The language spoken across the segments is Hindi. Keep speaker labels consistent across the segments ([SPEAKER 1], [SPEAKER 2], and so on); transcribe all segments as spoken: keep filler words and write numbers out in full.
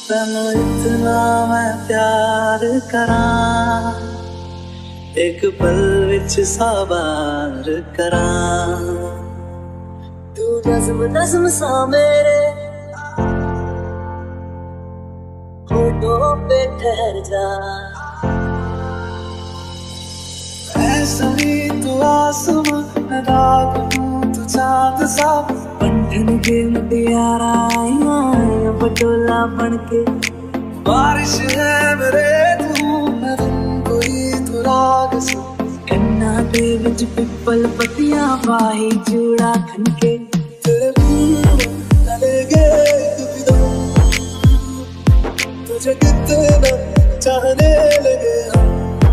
[SPEAKER 1] तैनू इतना मैं प्यार करां, एक पल विच साबार करां।
[SPEAKER 2] तू नज़्म नज़्म सा मेरे होठों पे ठहर जा।
[SPEAKER 1] ऐसा ही तू आसमां मैं रात हूँ तू चाँद सा, बंधन के मुटियारा आइयां पटोला बनके। बारिश है मेरे तू मैं तुम कोई तू राग सा, कन्ना दे विच पिपल पतियां बाही चूड़ा खनके। तेरे मुंह लगे एक दम तुझे कितना चाहने लगे हम,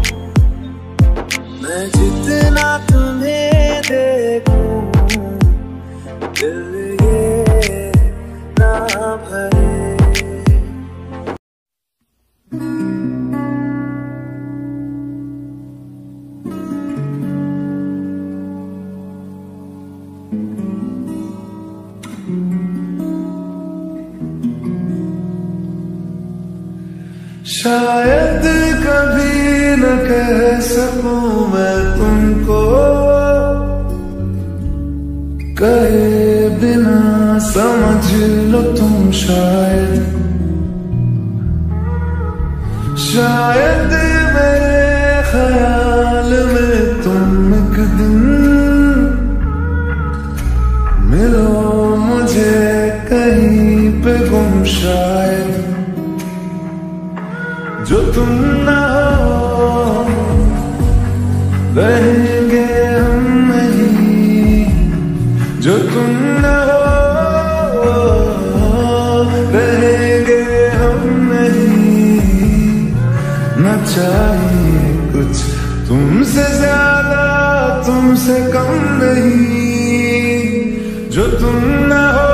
[SPEAKER 1] मैं जितना तुम्हें देखूं दिल ये ना भरे।
[SPEAKER 3] शायद कभी न कह सकूं मैं तुमको, कहे बिना समझ लो तुम शायद। शायद मेरे ख्याल में तुम एक दिन मिलो मुझे कहीं पे गुम शायद। जो तुम ना हो रहेंगे हम नहीं, जो तुम ना हो रहेंगे हम नहीं। न चाहिए कुछ तुमसे ज्यादा तुमसे कम नहीं, जो तुम ना हो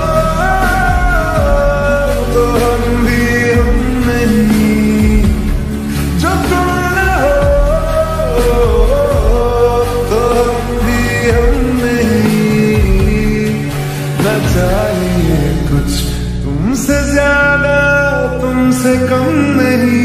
[SPEAKER 3] तो हम भी हम नहीं, जो तुम ना हो तो हम भी हम नहीं। न चाहिए कुछ तुमसे ज्यादा तुमसे कम नहीं।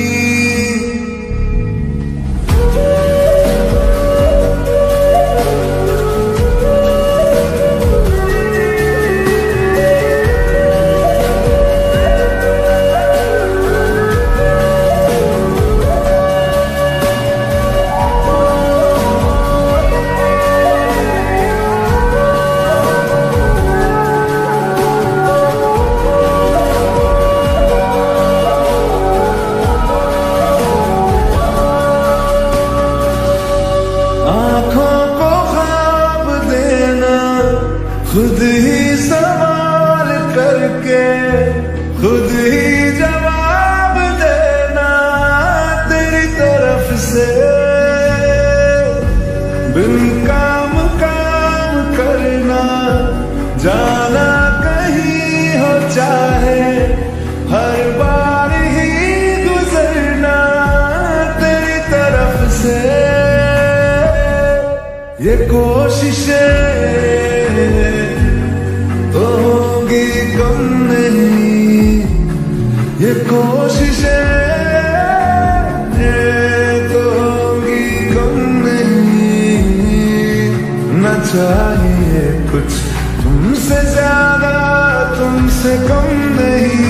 [SPEAKER 3] खुद ही सवाल करके खुद ही जवाब देना तेरी तरफ से, बिन काम काम करना जाना कहीं हो चाहे हर बार ही गुजरना तेरी तरफ से। ये कोशिशें तो होगी कम नहीं, ये कोशिशें तो होगी कम नहीं। न चाहिए कुछ तुमसे ज्यादा तुमसे कम नहीं।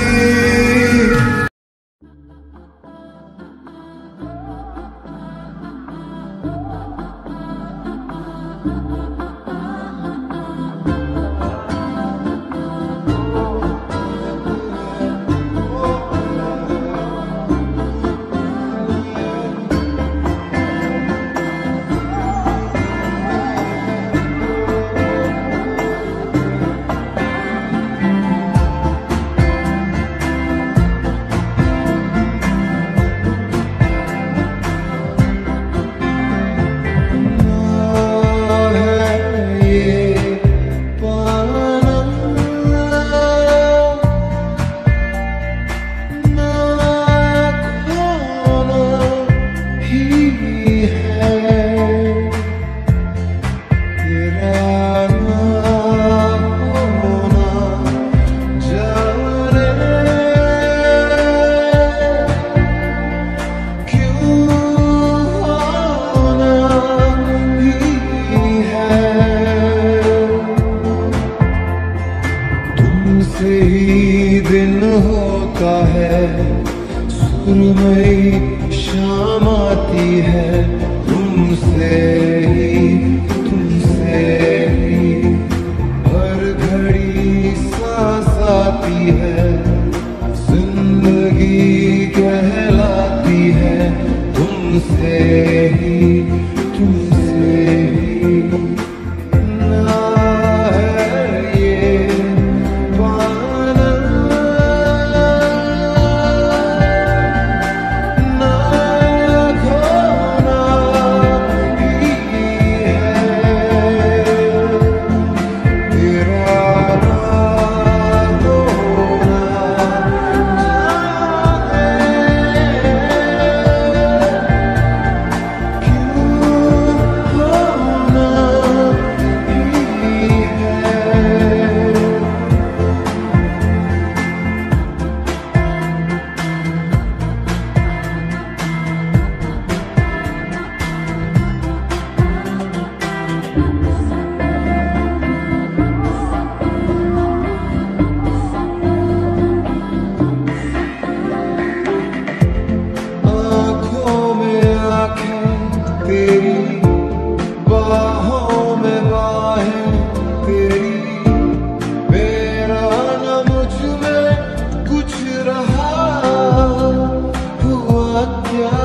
[SPEAKER 3] है तुमसे ही, तुमसे ही हर घड़ी सांस आती है, जिंदगी कहलाती है तुमसे ही, तुमसे ही। ना है ये पाना, ना खोना ही है, तेरा ना होना आँखों में आँखें तेरी, बाहों में बाहें तेरी, मेरा न मुझ में कुछ रहा हुआ क्या,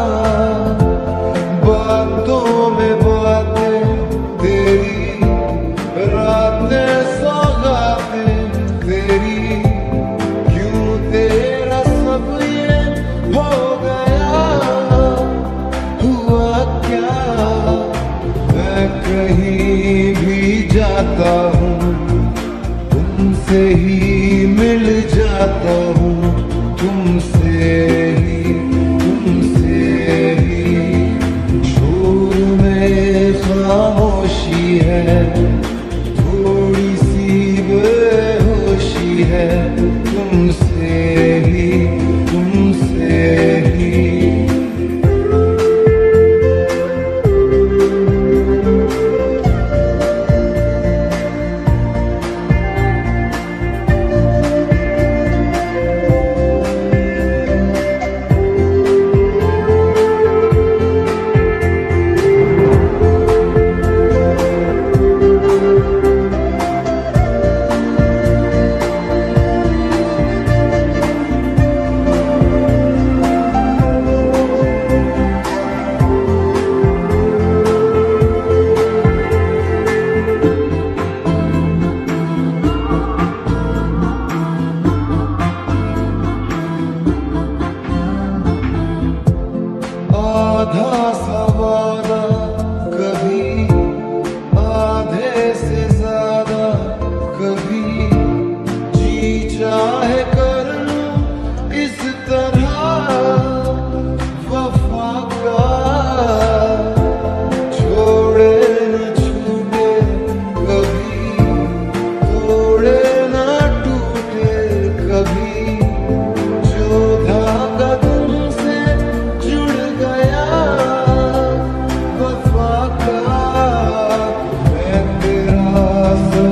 [SPEAKER 3] बातों में बातें तेरी, रातें सौगातें तेरी, क्यों तेरा सब ये हो गया, हुआ क्या। मैं कहीं भी जाता हूँ तुमसे ही मिल जाता हूँ, तुमसे ही, तुमसे ही। शोर में खामोशी है, थोड़ी सी बेहोशी है, तुमसे ही, तुमसे ही। आधा सा वादा कभी, आधे से ज्यादा कभी, जी चाहे कर लूं इस तरह वफा का, छोड़े न छूटे कभी, तोड़े न टूटे कभी, जो धागा तुमसे जुड़ गया वफा का, मैं तेरा